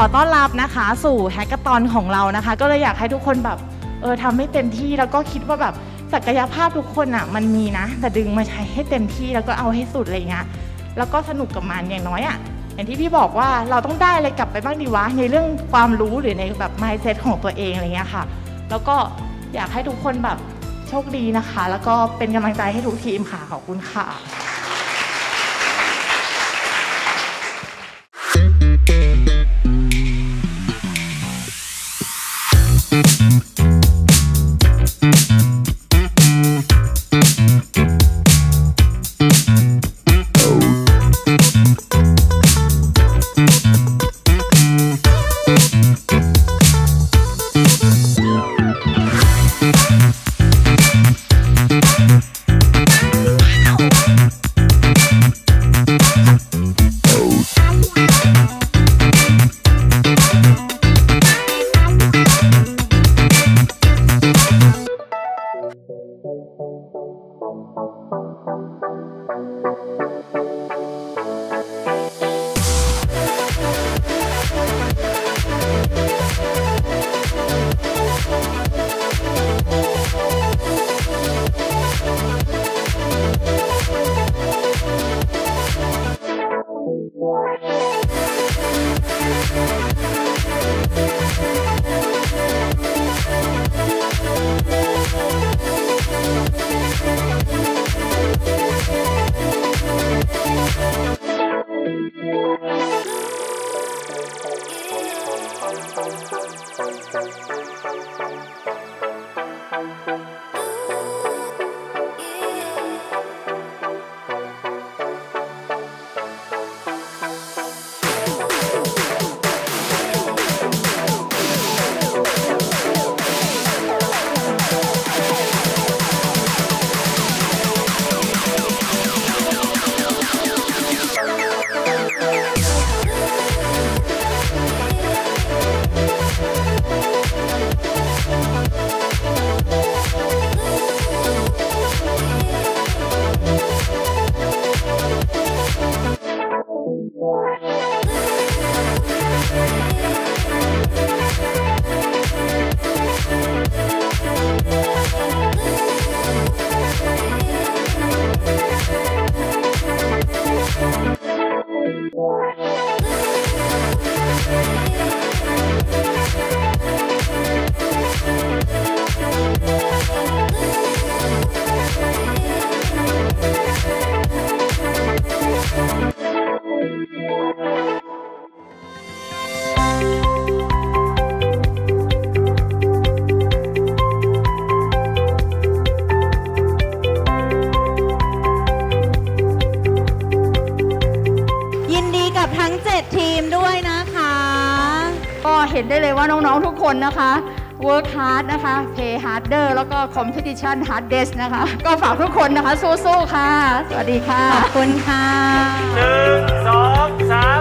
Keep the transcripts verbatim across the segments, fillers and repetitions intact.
อต้อนรับนะคะสู่แฮกเกอร์ตอนของเรานะคะก็เลยอยากให้ทุกคนแบบเออทำให้เต็มที่แล้วก็คิดว่าแบบศักยภาพทุกคนอ่ะมันมีนะแต่ดึงมาใช้ให้เต็มที่แล้วก็เอาให้สุดอะไรเงี้ยแล้วก็สนุกกับมันอย่างน้อยอ่ะอย่างที่พี่บอกว่าเราต้องได้อะไรกลับไปบ้างดีวะในเรื่องความรู้หรือในแบบ mindset ของตัวเองอะไรเงี้ยค่ะแล้วก็อยากให้ทุกคนแบบโชคดีนะคะแล้วก็เป็นกำลังใจให้ทุกทีมค่ะขอบคุณค่ะเห็นได้เลยว่าน้องๆทุกคนนะคะ work hard นะคะ play harder แล้วก็ competition hardest นะคะก็ฝากทุกคนนะคะสู้ๆค่ะสวัสดีค่ะขอบคุณค่ะหนึ่งสองสาม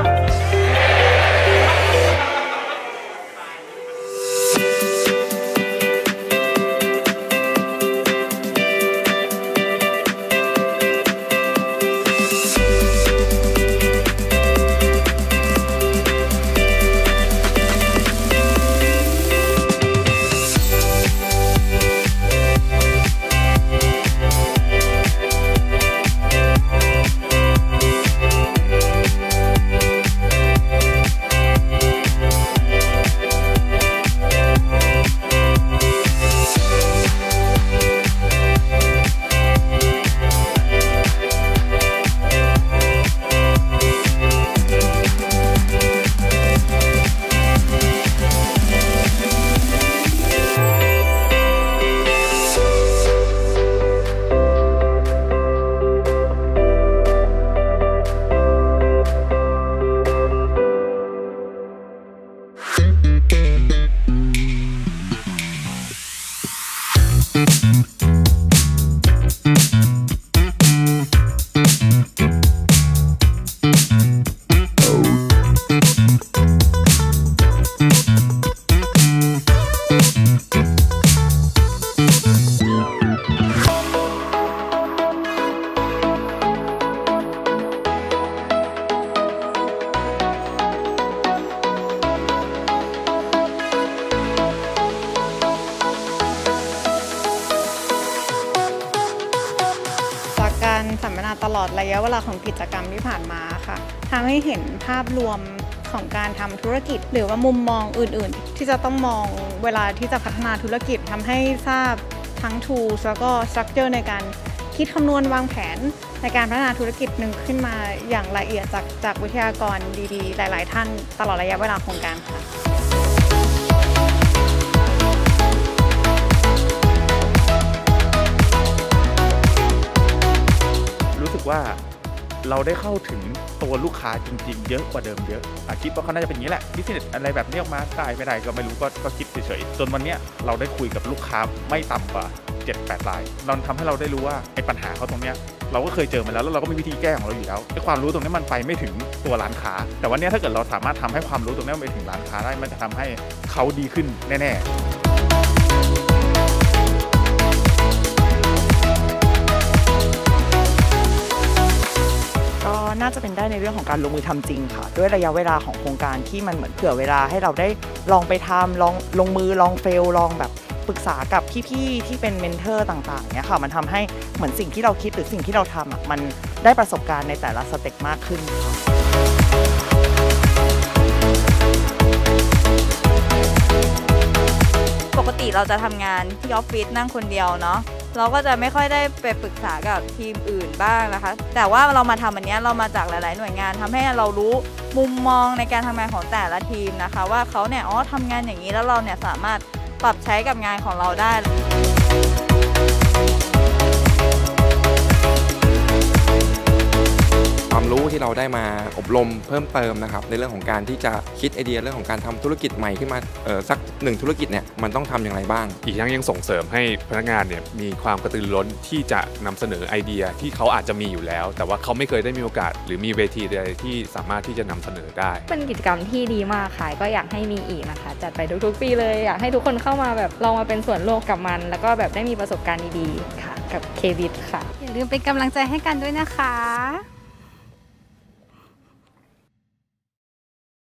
ลอดระยะเวลาของกิจกรรมที่ผ่านมาค่ะทำให้เห็นภาพรวมของการทำธุรกิจหรือว่ามุมมองอื่นๆที่จะต้องมองเวลาที่จะพัฒนาธุรกิจทำให้ทราบทั้ง tools แล้วก็ structure ในการคิดคำนวณวางแผนในการพัฒนาธุรกิจหนึ่งขึ้นมาอย่างละเอียดจากจากวิทยากรดีๆหลายๆท่านตลอดระยะเวลาโครงการค่ะรู้สึกว่าเราได้เข้าถึงตัวลูกค้าจริงๆเยอะกว่าเดิมเยอะคิดว่าเขาน่าจะเป็นอย่างนี้แหละบิสเนสอะไรแบบนี้ออกมาได้ไม่ได้ก็ไม่รู้ก็ก็คิดเฉยๆจนวันนี้เราได้คุยกับลูกค้าไม่ต่ำกว่า เจ็ดแปด รายเราทำให้เราได้รู้ว่าไอ้ปัญหาเขาตรงเนี้ยเราก็เคยเจอมาแล้วแล้วเราก็มีวิธีแก้ของเราอยู่แล้วไอ้ความรู้ตรงนี้มันไปไม่ถึงตัวร้านค้าแต่วันนี้ถ้าเกิดเราสามารถทำให้ความรู้ตรงนี้ไปถึงร้านค้าได้มันจะทำให้เขาดีขึ้นแน่ๆก็น่าจะเป็นได้ในเรื่องของการลงมือทำจริงค่ะด้วยระยะเวลาของโครงการที่มันเหมือนเผื่อเวลาให้เราได้ลองไปทำลองลงมือลองเฟลลองแบบปรึกษากับพี่ๆที่เป็นเมนเทอร์ต่างๆเนี่ยค่ะมันทำให้เหมือนสิ่งที่เราคิดหรือสิ่งที่เราทำอ่ะมันได้ประสบการณ์ในแต่ละสเต็ปมากขึ้นปกติเราจะทำงานที่ออฟฟิศนั่งคนเดียวเนาะเราก็จะไม่ค่อยได้ไปปรึกษากับทีมอื่นบ้างนะคะแต่ว่าเรามาทำอันนี้เรามาจากหลายๆหน่วยงานทำให้เรารู้มุมมองในการทำงานของแต่ละทีมนะคะว่าเขาเนี่ยอ๋อทำงานอย่างนี้แล้วเราเนี่ยสามารถปรับใช้กับงานของเราได้ความรู้ที่เราได้มาอบรมเพิ่มเติมนะครับในเรื่องของการที่จะคิดไอเดียเรื่องของการทำธุรกิจใหม่ขึ้นมาเออสักหนึ่งธุรกิจเนี่ยมันต้องทำอย่างไรบ้างอีกทั้งยังส่งเสริมให้พนักงานเนี่ยมีความกระตือรือร้นที่จะนำเสนอไอเดียที่เขาอาจจะมีอยู่แล้วแต่ว่าเขาไม่เคยได้มีโอกาสหรือมีเวทีใดที่สามารถที่จะนำเสนอได้เป็นกิจกรรมที่ดีมากค่ะก็อยากให้มีอีกนะคะจัดไปทุกๆปีเลยอยากให้ทุกคนเข้ามาแบบลองมาเป็นส่วนร่วมกับมันแล้วก็แบบได้มีประสบการณ์ดีๆค่ะกับเควิทค่ะอย่าลืมเป็นกำลังใจให้กันด้วยนะคะ